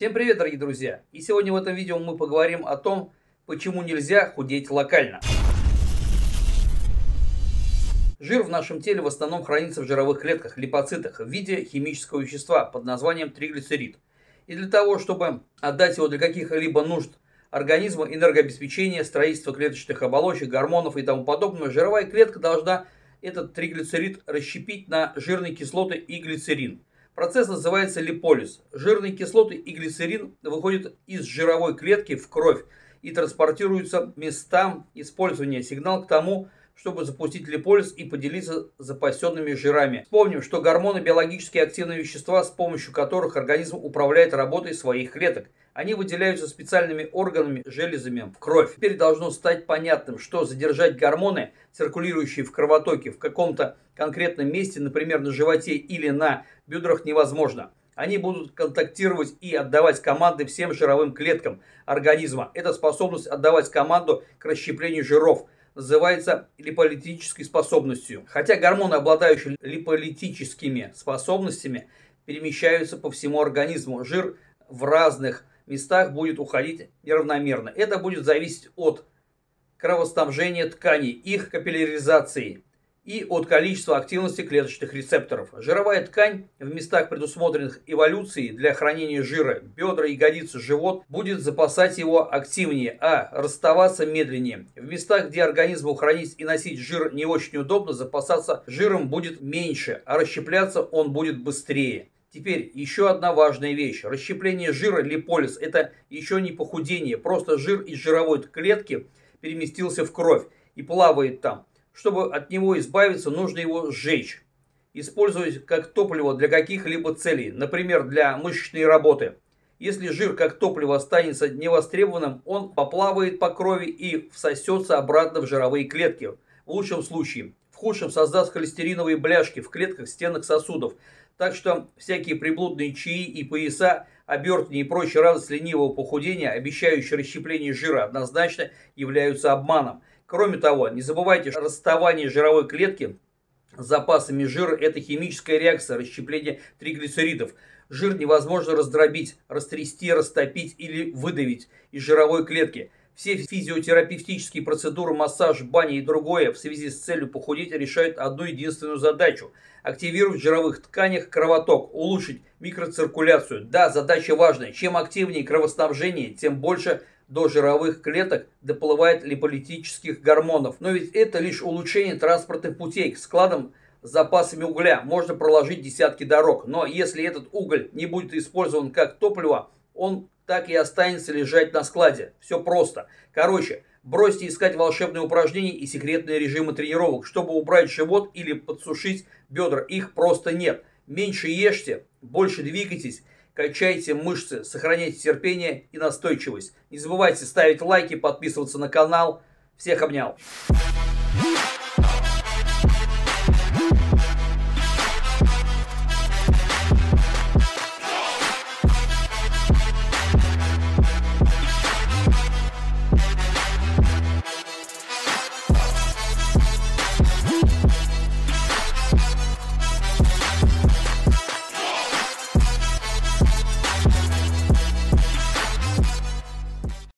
Всем привет, дорогие друзья! И сегодня в этом видео мы поговорим о том, почему нельзя худеть локально. Жир в нашем теле в основном хранится в жировых клетках, липоцитах, в виде химического вещества под названием триглицерид. И для того, чтобы отдать его для каких-либо нужд организма, энергообеспечения, строительства клеточных оболочек, гормонов и тому подобное, жировая клетка должна этот триглицерид расщепить на жирные кислоты и глицерин. Процесс называется липолиз. Жирные кислоты и глицерин выходят из жировой клетки в кровь и транспортируются к местам использования. Сигнал к тому, чтобы запустить липолиз и поделиться запасенными жирами. Вспомним, что гормоны – биологически активные вещества, с помощью которых организм управляет работой своих клеток. Они выделяются специальными органами, железами в кровь. Теперь должно стать понятным, что задержать гормоны, циркулирующие в кровотоке, в каком-то конкретном месте, например, на животе или на бедрах, невозможно. Они будут контактировать и отдавать команды всем жировым клеткам организма. Эта способность отдавать команду к расщеплению жиров называется липолитической способностью. Хотя гормоны, обладающие липолитическими способностями, перемещаются по всему организму, жир в разных местах будет уходить неравномерно. Это будет зависеть от кровоснабжения тканей, их капилляризации и от количества активности клеточных рецепторов. Жировая ткань в местах, предусмотренных эволюцией для хранения жира, бедра, ягодицы, живот, будет запасать его активнее, а расставаться медленнее. В местах, где организму хранить и носить жир не очень удобно, запасаться жиром будет меньше, а расщепляться он будет быстрее. Теперь еще одна важная вещь. Расщепление жира, липолиз, это еще не похудение. Просто жир из жировой клетки переместился в кровь и плавает там. Чтобы от него избавиться, нужно его сжечь. Использовать как топливо для каких-либо целей, например, для мышечной работы. Если жир как топливо останется невостребованным, он поплавает по крови и всосется обратно в жировые клетки. В лучшем случае. В худшем создаст холестериновые бляшки в клетках, стенах сосудов. Так что всякие приблудные чаи и пояса, обертки и прочая радость ленивого похудения, обещающие расщепление жира, однозначно являются обманом. Кроме того, не забывайте, что расставание жировой клетки с запасами жира – это химическая реакция расщепления триглицеридов. Жир невозможно раздробить, растрясти, растопить или выдавить из жировой клетки. Все физиотерапевтические процедуры, массаж, баня и другое в связи с целью похудеть решают одну единственную задачу – активировать в жировых тканях кровоток, улучшить микроциркуляцию. Да, задача важная. Чем активнее кровоснабжение, тем больше до жировых клеток доплывает липолитических гормонов. Но ведь это лишь улучшение транспортных путей. К складам с запасами угля можно проложить десятки дорог. Но если этот уголь не будет использован как топливо, он так и останется лежать на складе. Все просто. Короче, бросьте искать волшебные упражнения и секретные режимы тренировок, чтобы убрать живот или подсушить бедра. Их просто нет. Меньше ешьте, больше двигайтесь, качайте мышцы, сохраняйте терпение и настойчивость. Не забывайте ставить лайки, подписываться на канал. Всех обнял.